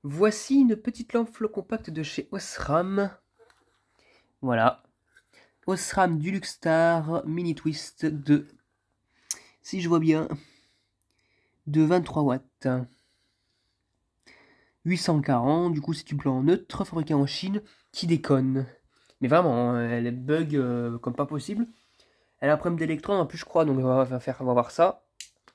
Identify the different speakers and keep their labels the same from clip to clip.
Speaker 1: Voici une petite lampe flow compacte de chez Osram. Voilà. Osram Duluxstar Mini Twist de, si je vois bien, de 23 watts. 840, du coup c'est du blanc neutre, fabriqué en Chine, qui déconne. Mais vraiment, elle bug comme pas possible. Elle a un problème d'électron en plus je crois, donc on va voir ça.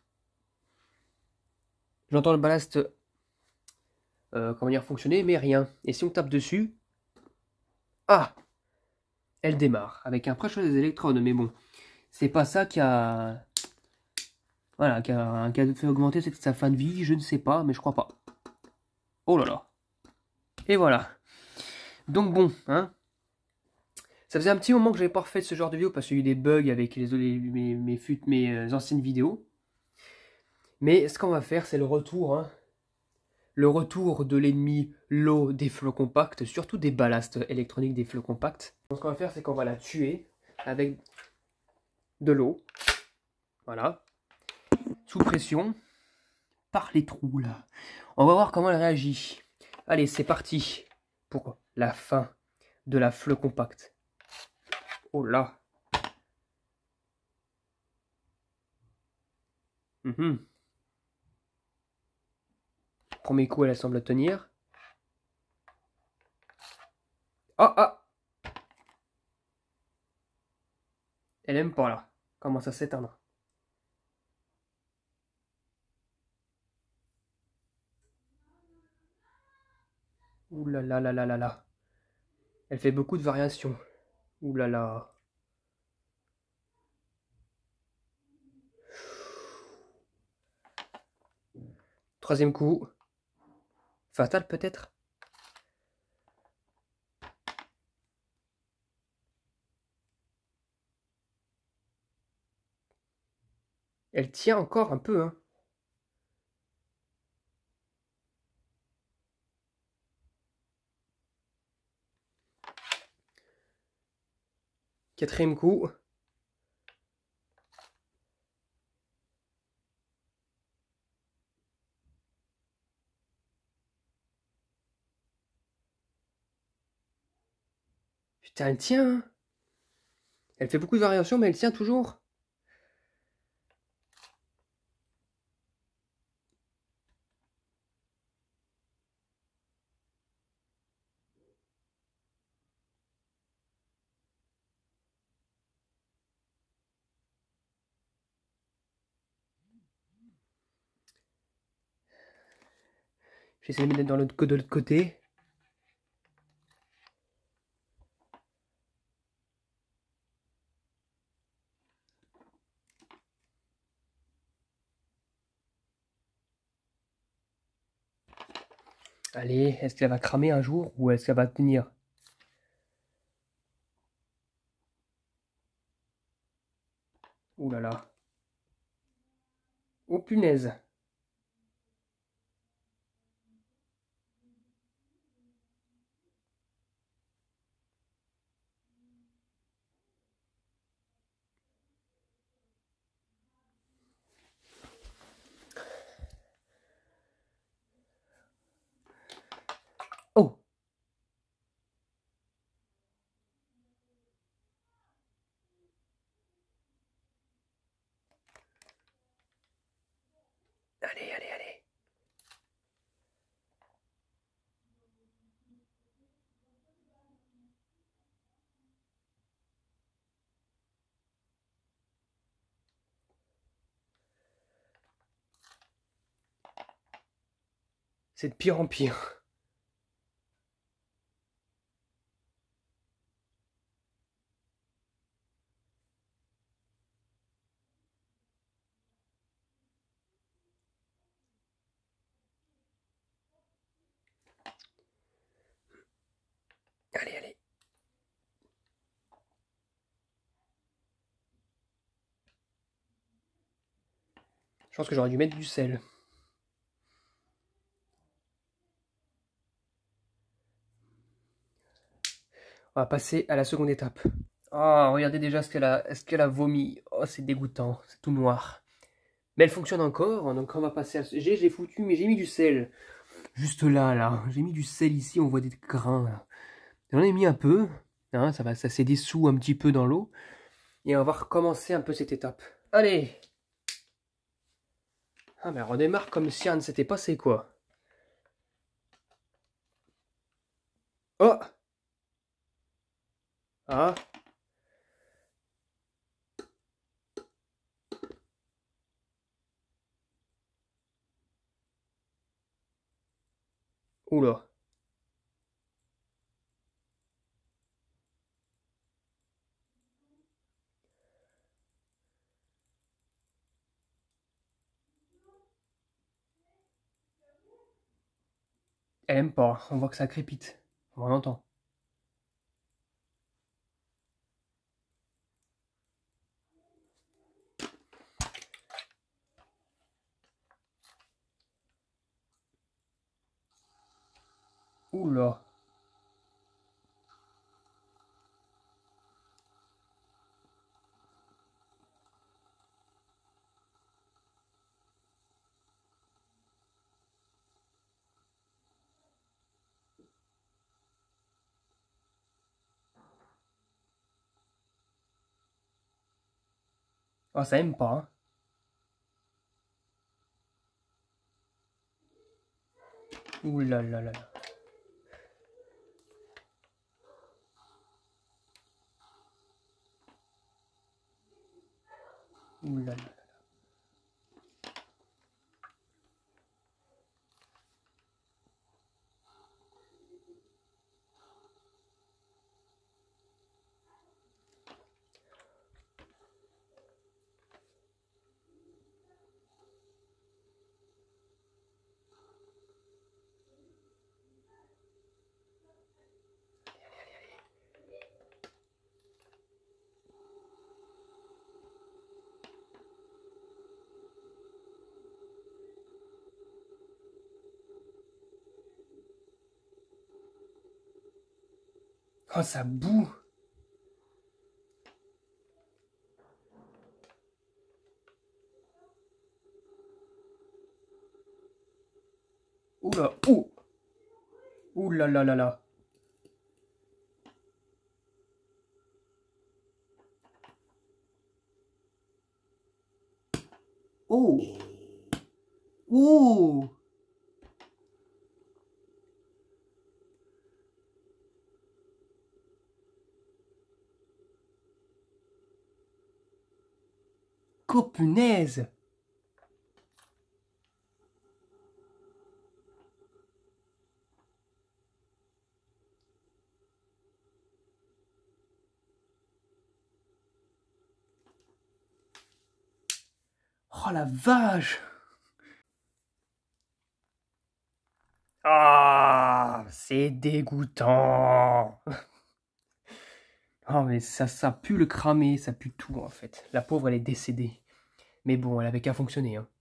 Speaker 1: J'entends le ballast comment dire, fonctionner, mais rien. Et si on tape dessus, ah, elle démarre avec un pressure des électrodes, mais bon, c'est pas ça qui a, voilà, qui a fait augmenter sa fin de vie, je ne sais pas, mais je crois pas. Oh là là. Et voilà. Donc bon, hein. Ça faisait un petit moment que j'avais pas refait ce genre de vidéo parce qu'il y a eu des bugs avec mes anciennes vidéos. Mais ce qu'on va faire, c'est le retour, hein. Le retour de l'ennemi, l'eau des flots compacts, surtout des ballasts électroniques des flots compacts. Donc ce qu'on va faire, c'est qu'on va la tuer avec de l'eau. Voilà. Sous pression. Par les trous là. On va voir comment elle réagit. Allez, c'est parti pour la fin de la flot compacte. Oh là. Premier coup, elle semble tenir. Ah ah. Elle aime pas là. Commence à s'éteindre. Ouh là là là là là là. Elle fait beaucoup de variations. Ouh là là. Troisième coup. Fatal peut-être. Elle tient encore un peu, hein. Quatrième coup. Putain, elle tient, hein. Elle fait beaucoup de variations, mais elle tient toujours. J'essaie de mettre de l'autre côté. Allez, est-ce qu'elle va cramer un jour ou est-ce qu'elle va tenir? Ouh là là. Oh punaise. Oh. Allez, allez, allez. C'est de pire en pire. Allez, allez. Je pense que j'aurais dû mettre du sel. On va passer à la seconde étape. Oh, regardez déjà ce qu'elle a vomi. Oh, c'est dégoûtant. C'est tout noir. Mais elle fonctionne encore, donc on va passer à... J'ai foutu, mais j'ai mis du sel. Juste là, là. J'ai mis du sel ici, on voit des grains. Là. J'en ai mis un peu. Hein, ça s'est dessous un petit peu dans l'eau. Et on va recommencer un peu cette étape. Allez! Ah, mais on redémarre comme si rien ne s'était passé, quoi. Oh! Ah! Oula. Elle aime pas. On voit que ça crépite. On entend. Oula. Oh, ça aime pas. Hein. Oula là là là. Oula là. Oh, ça boue. Oula. Ouh. Oula là là là. Oh. Oh. Copunaise. Oh la vache. Ah, c'est dégoûtant. Oh, mais ça pue le cramé, ça pue tout en fait. La pauvre, elle est décédée. Mais bon, elle avait qu'à fonctionner. Hein.